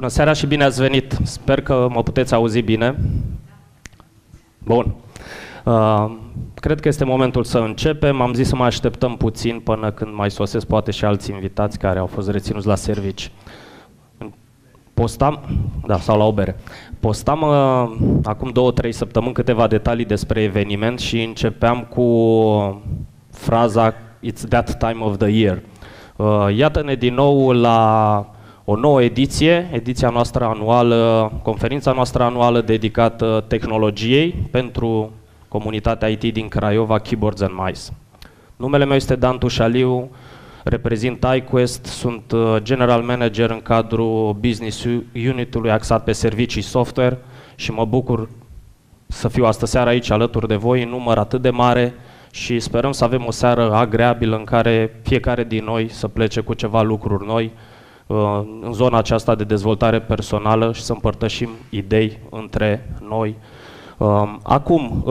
Bună seara și bine ați venit! Sper că mă puteți auzi bine. Bun. Cred că este momentul să începem. Am zis să mai așteptăm puțin până când mai sosesc poate și alți invitați care au fost reținuți la servici. Sau la o bere. Postam acum 2-3 săptămâni câteva detalii despre eveniment și începeam cu fraza "It's that time of the year". Iată-ne din nou la o nouă ediție, ediția noastră anuală, conferința noastră anuală dedicată tehnologiei pentru comunitatea IT din Craiova, Keyboards and Mice. Numele meu este Tusaliu, reprezint iQuest, sunt General Manager în cadrul Business Unit-ului axat pe servicii software și mă bucur să fiu astă seară aici alături de voi în număr atât de mare și sperăm să avem o seară agreabilă în care fiecare din noi să plece cu ceva lucruri noi în zona aceasta de dezvoltare personală și să împărtășim idei între noi. Acum,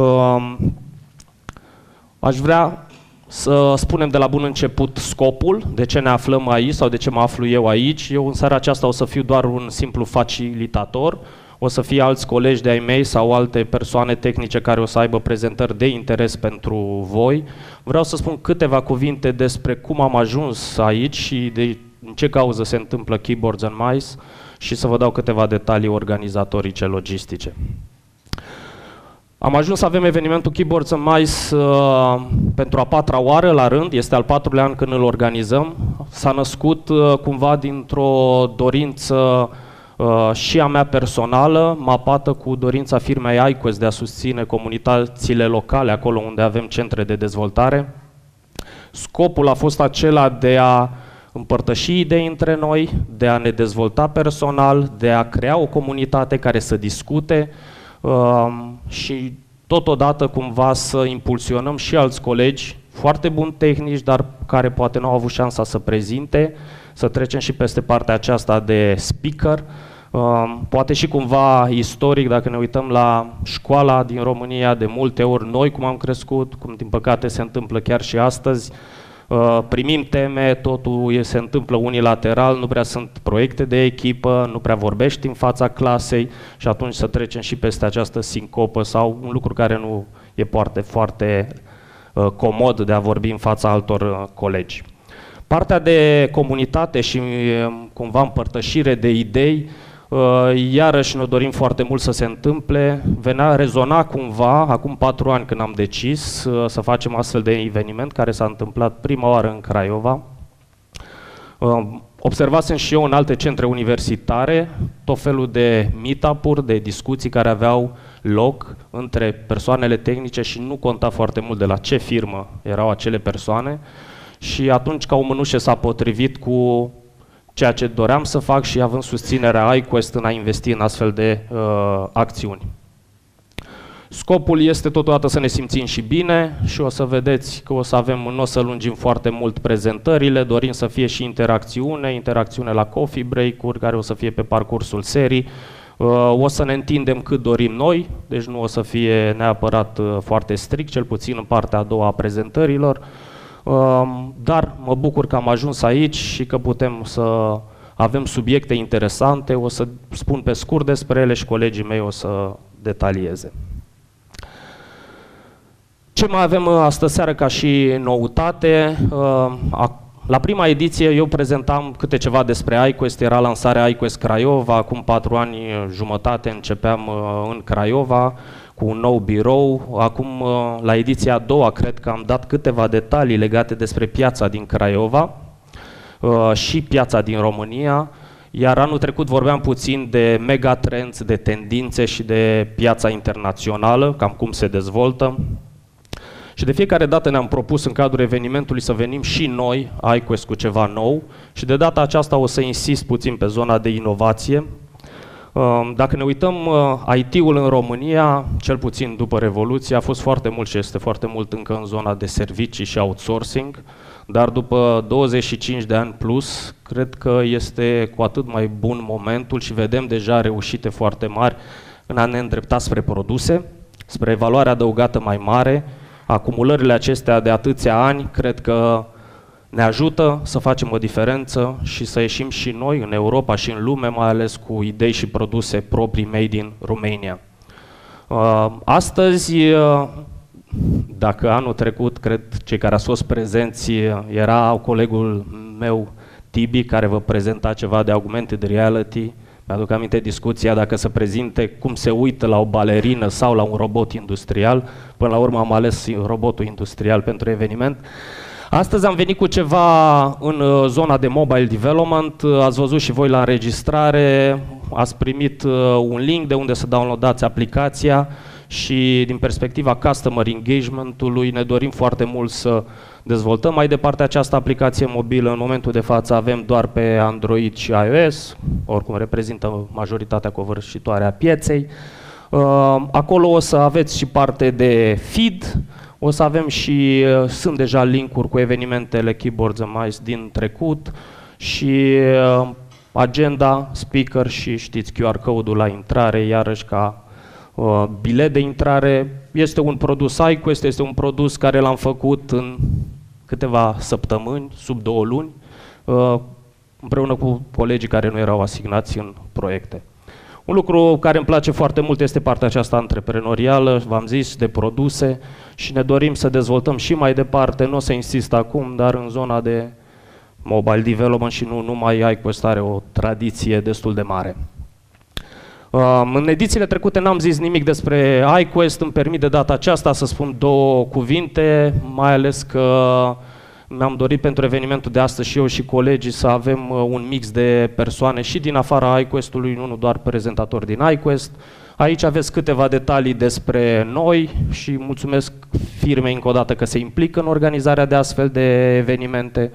aș vrea să spunem de la bun început scopul, de ce ne aflăm aici sau de ce mă aflu eu aici. Eu în seara aceasta o să fiu doar un simplu facilitator, o să fie alți colegi de ai mei sau alte persoane tehnice care o să aibă prezentări de interes pentru voi. Vreau să spun câteva cuvinte despre cum am ajuns aici și de în ce cauză se întâmplă Keyboards and Mice și să vă dau câteva detalii organizatorice, logistice. Am ajuns să avem evenimentul Keyboards and Mice pentru a 4-a oară la rând, este al 4-lea an când îl organizăm. S-a născut cumva dintr-o dorință și a mea personală, mapată cu dorința firmei iQuest de a susține comunitățile locale, acolo unde avem centre de dezvoltare. Scopul a fost acela de a împărtăși idei între noi, de a ne dezvolta personal, de a crea o comunitate care să discute și totodată cumva să impulsionăm și alți colegi foarte buni tehnici, dar care poate nu au avut șansa să prezinte, să trecem și peste partea aceasta de speaker. Poate și cumva istoric, dacă ne uităm la școala din România, de multe ori noi cum am crescut, cum din păcate se întâmplă chiar și astăzi, primim teme, totul se întâmplă unilateral, nu prea sunt proiecte de echipă, nu prea vorbești în fața clasei și atunci să trecem și peste această sincopă sau un lucru care nu e foarte comod de a vorbi în fața altor colegi. Partea de comunitate și cumva împărtășire de idei, iarăși ne dorim foarte mult să se întâmple, rezona cumva, acum 4 ani când am decis să facem astfel de eveniment, care s-a întâmplat prima oară în Craiova. Observasem și eu în alte centre universitare tot felul de meetup-uri, de discuții care aveau loc între persoanele tehnice și nu conta foarte mult de la ce firmă erau acele persoane și atunci ca o mânușă s-a potrivit cu ceea ce doream să fac și având susținerea iQuest în a investi în astfel de acțiuni. Scopul este totodată să ne simțim și bine și o să vedeți că nu o să lungim foarte mult prezentările, dorim să fie și interacțiune la coffee break-uri care o să fie pe parcursul serii. O să ne întindem cât dorim noi, deci nu o să fie neapărat foarte strict, cel puțin în partea a doua a prezentărilor. Dar mă bucur că am ajuns aici și că putem să avem subiecte interesante, o să spun pe scurt despre ele și colegii mei o să detalieze. Ce mai avem astă seară ca și noutate? La prima ediție eu prezentam câte ceva despre iQuest, era lansarea iQuest Craiova, acum 4 ani jumătate începeam în Craiova cu un nou birou. Acum, la ediția a doua, cred că am dat câteva detalii legate despre piața din Craiova și piața din România, iar anul trecut vorbeam puțin de megatrends, de tendințe și de piața internațională, cam cum se dezvoltă. Și de fiecare dată ne-am propus în cadrul evenimentului să venim și noi, iQuest, cu ceva nou și de data aceasta o să insist puțin pe zona de inovație. Dacă ne uităm, IT-ul în România, cel puțin după Revoluție, a fost foarte mult și este foarte mult încă în zona de servicii și outsourcing, dar după 25 de ani plus, cred că este cu atât mai bun momentul și vedem deja reușite foarte mari în a ne îndrepta spre produse, spre valoare adăugată mai mare. Acumulările acestea de atâția ani, cred că ne ajută să facem o diferență și să ieșim și noi în Europa și în lume, mai ales cu idei și produse proprii made in Romania. Astăzi, dacă anul trecut, cred, cei care ați fost prezenți, era colegul meu, Tibi, care vă prezenta ceva de augmented reality. Mi-aduc aminte discuția dacă să prezinte cum se uită la o balerină sau la un robot industrial. Până la urmă am ales robotul industrial pentru eveniment. Astăzi am venit cu ceva în zona de mobile development. Ați văzut și voi la înregistrare, ați primit un link de unde să downloadați aplicația și din perspectiva customer engagement-ului ne dorim foarte mult să dezvoltăm mai departe această aplicație mobilă. În momentul de față avem doar pe Android și iOS, oricum reprezintă majoritatea covârșitoare a pieței. Acolo o să aveți și parte de feed, o să avem și, sunt deja linkuri cu evenimentele Keyboards and Mice din trecut și agenda, speaker și știți QR code-ul la intrare, iarăși ca bilet de intrare. Este un produs iQuest, este un produs care l-am făcut în câteva săptămâni, sub 2 luni, împreună cu colegii care nu erau asignați în proiecte. Un lucru care îmi place foarte mult este partea aceasta antreprenorială, v-am zis, de produse și ne dorim să dezvoltăm și mai departe, nu o să insist acum, dar în zona de mobile development și nu numai, iQuest are o tradiție destul de mare. În edițiile trecute n-am zis nimic despre iQuest, îmi permit de data aceasta să spun 2 cuvinte, mai ales că mi-am dorit pentru evenimentul de astăzi și eu și colegii să avem un mix de persoane și din afara iQuest-ului, nu doar prezentatori din iQuest. Aici aveți câteva detalii despre noi și mulțumesc firmei încă o dată că se implică în organizarea de astfel de evenimente.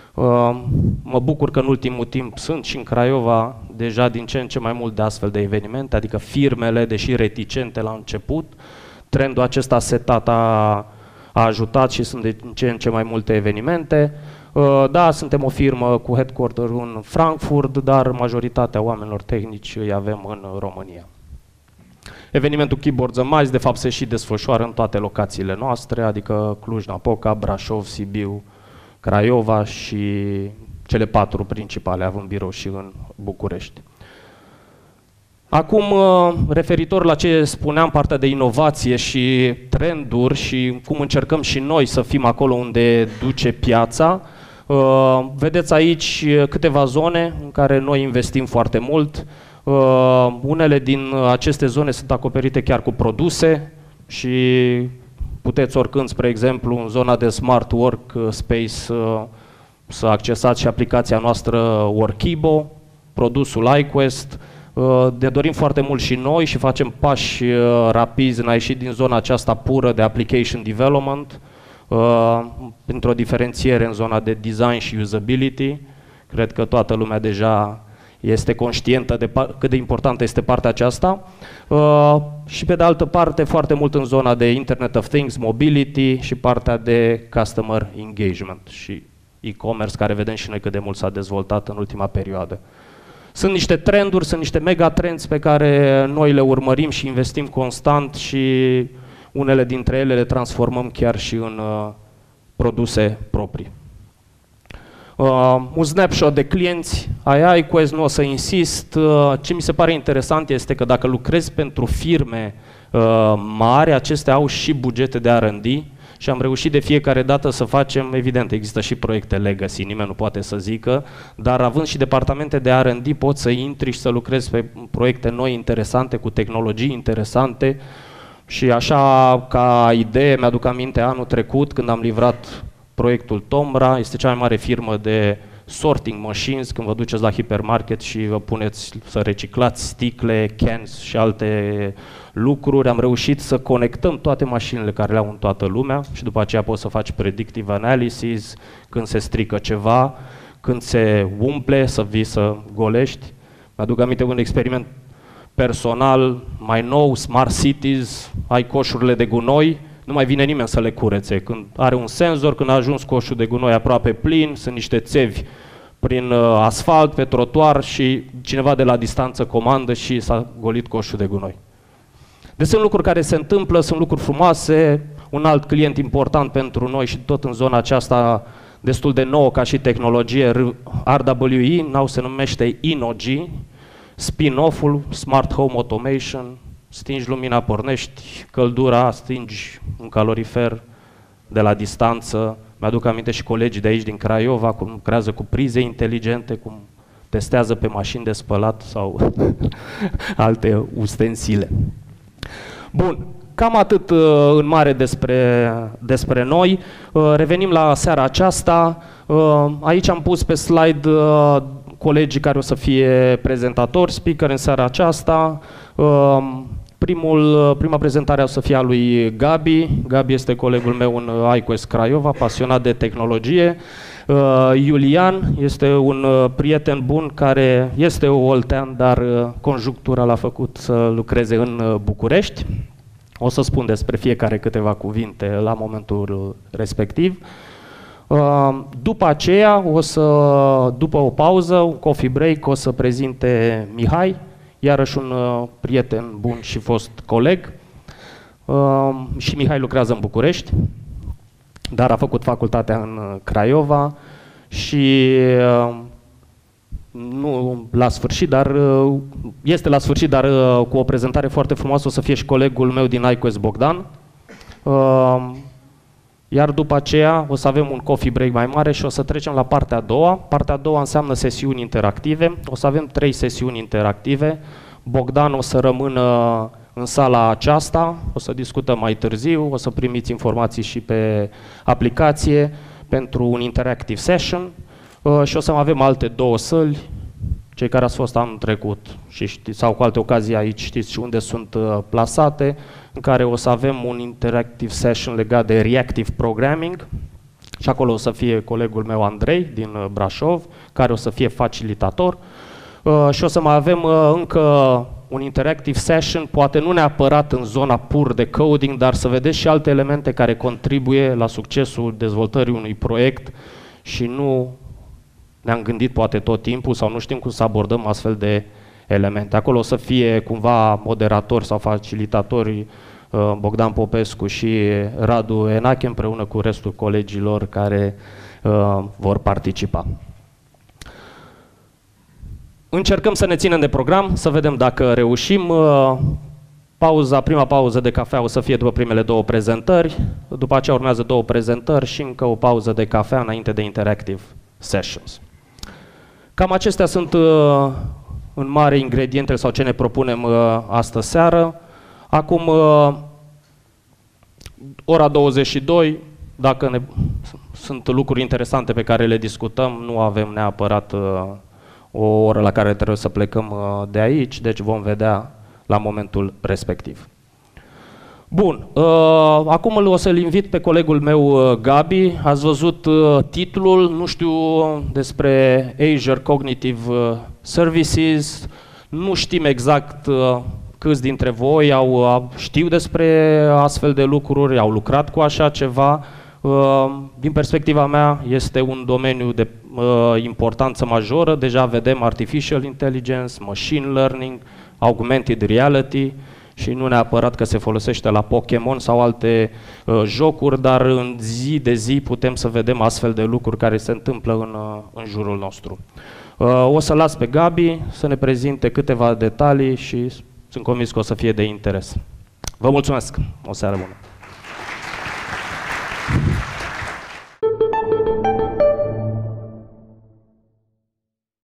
Mă bucur că în ultimul timp sunt și în Craiova deja din ce în ce mai mult de astfel de evenimente, adică firmele, deși reticente la început, trendul acesta setat a ajutat și sunt din ce în ce mai multe evenimente. Da, suntem o firmă cu headquarter-ul în Frankfurt, dar majoritatea oamenilor tehnici îi avem în România. Evenimentul Keyboards and Mice, de fapt, se și desfășoară în toate locațiile noastre, adică Cluj-Napoca, Brașov, Sibiu, Craiova și cele 4 principale, având birou și în București. Acum, referitor la ce spuneam, partea de inovație și trenduri și cum încercăm și noi să fim acolo unde duce piața, vedeți aici câteva zone în care noi investim foarte mult. Unele din aceste zone sunt acoperite chiar cu produse și puteți oricând, spre exemplu, în zona de Smart Work Space să accesați și aplicația noastră Workibo, produsul iQuest. Ne dorim foarte mult și noi și facem pași rapizi în a ieși din zona aceasta pură de application development, printr-o diferențiere în zona de design și usability. Cred că toată lumea deja este conștientă de cât de importantă este partea aceasta. Și pe de altă parte, foarte mult în zona de Internet of Things, mobility și partea de customer engagement și e-commerce, care vedem și noi cât de mult s-a dezvoltat în ultima perioadă. Sunt niște trenduri, sunt niște megatrends pe care noi le urmărim și investim constant și unele dintre ele le transformăm chiar și în produse proprii. Un snapshot de clienți ai iQuest, nu o să insist. Ce mi se pare interesant este că dacă lucrezi pentru firme mari, acestea au și bugete de R&D și am reușit de fiecare dată să facem, evident, există și proiecte legacy, nimeni nu poate să zică, dar având și departamente de R&D poți să intri și să lucrezi pe proiecte noi, interesante, cu tehnologii interesante și așa ca idee mi-aduc aminte anul trecut când am livrat proiectul Tomra, este cea mai mare firmă de sorting machines, când vă duceți la hipermarket și vă puneți să reciclați sticle, cans și alte lucruri. Am reușit să conectăm toate mașinile care le-au în toată lumea și după aceea poți să faci predictive analysis, când se strică ceva, când se umple, să vii să golești. Mi-aduc aminte un experiment personal, mai nou, Smart Cities, ai coșurile de gunoi, nu mai vine nimeni să le curețe. Când are un senzor, când a ajuns coșul de gunoi aproape plin, sunt niște țevi prin asfalt, pe trotuar și cineva de la distanță comandă și s-a golit coșul de gunoi. Deci sunt lucruri care se întâmplă, sunt lucruri frumoase. Un alt client important pentru noi și tot în zona aceasta destul de nouă ca și tehnologie, RWE, now se numește InnoG, spin-off-ul, Smart Home Automation, stingi lumina, pornești căldura, stingi un calorifer de la distanță. Mi-aduc aminte și colegii de aici din Craiova, cum lucrează cu prize inteligente, cum testează pe mașini de spălat sau alte ustensile. Bun, cam atât în mare despre noi. Revenim la seara aceasta. Aici am pus pe slide colegii care o să fie prezentatori, speaker în seara aceasta. Prima prezentare o să fie a lui Gabi. Gabi este colegul meu în iQuest Craiova, pasionat de tehnologie. Iulian este un prieten bun care este oltean, dar conjunctura l-a făcut să lucreze în București. O să spun despre fiecare câteva cuvinte la momentul respectiv. După aceea, după o pauză, un coffee break, o să prezinte Mihai, iarăși un prieten bun și fost coleg. Și Mihai lucrează în București, dar a făcut facultatea în Craiova și nu la sfârșit, dar este la sfârșit, dar cu o prezentare foarte frumoasă o să fie și colegul meu din iQuest, Bogdan. Iar după aceea o să avem un coffee break mai mare și o să trecem la partea a doua. Partea a doua înseamnă sesiuni interactive. O să avem 3 sesiuni interactive. Bogdan o să rămână în sala aceasta, o să discutăm mai târziu, o să primiți informații și pe aplicație pentru un interactive session și o să mai avem alte 2 săli. Cei care ați fost anul trecut și sau cu alte ocazii aici știți și unde sunt plasate, în care o să avem un interactive session legat de reactive programming și acolo o să fie colegul meu Andrei din Brașov, care o să fie facilitator și o să mai avem încă un interactive session, poate nu neapărat în zona pur de coding, dar să vedeți și alte elemente care contribuie la succesul dezvoltării unui proiect și nu ne-am gândit poate tot timpul sau nu știm cum să abordăm astfel de elemente. Acolo o să fie cumva moderatori sau facilitatori Bogdan Popescu și Radu Enache împreună cu restul colegilor care vor participa. Încercăm să ne ținem de program, să vedem dacă reușim. Prima pauză de cafea o să fie după primele 2 prezentări, după aceea urmează 2 prezentări și încă o pauză de cafea înainte de interactive sessions. Cam acestea sunt în mare ingredientele sau ce ne propunem astă seară. Acum, ora 22, dacă sunt lucruri interesante pe care le discutăm, nu avem neapărat o oră la care trebuie să plecăm de aici, deci vom vedea la momentul respectiv. Bun, acum o să-l invit pe colegul meu Gabi. Ați văzut titlul, nu știu despre Azure Cognitive Services, nu știm exact câți dintre voi știu despre astfel de lucruri, au lucrat cu așa ceva. Din perspectiva mea este un domeniu de importanță majoră, deja vedem Artificial Intelligence, Machine Learning, Augmented Reality, și nu neapărat că se folosește la Pokémon sau alte jocuri, dar în zi de zi putem să vedem astfel de lucruri care se întâmplă în jurul nostru. O să las pe Gabi să ne prezinte câteva detalii și sunt convins că o să fie de interes. Vă mulțumesc! O seară bună!